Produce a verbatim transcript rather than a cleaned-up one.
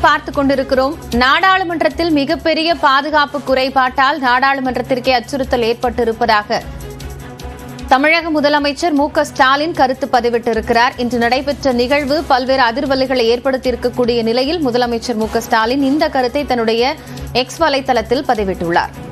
பார்த்துக் கொண்டிருக்கிறோம். நாடாளுமன்றத்தில் மிகப்பெரிய பாதுகாப்பு குறைபாட்டால் நாடாளுமன்றத்திற்கே அச்சுறுத்தல் ஏற்பட்டிருப்பதாக தமிழக முதலமைச்சர் மு க ஸ்டாலின் கருத்து பதிவிட்டிருக்கிறார். இன்று நடைபெற்ற நிகழ்வு பல்வேறு அதிர்வலைகளை ஏற்படுத்தியிருக்கக்கூடிய நிலையில் முதலமைச்சர் மு க ஸ்டாலின் இந்த கருத்தை தன்னுடைய எக்ஸ் வலைதளத்தில் பதிவிட்டுள்ளார்.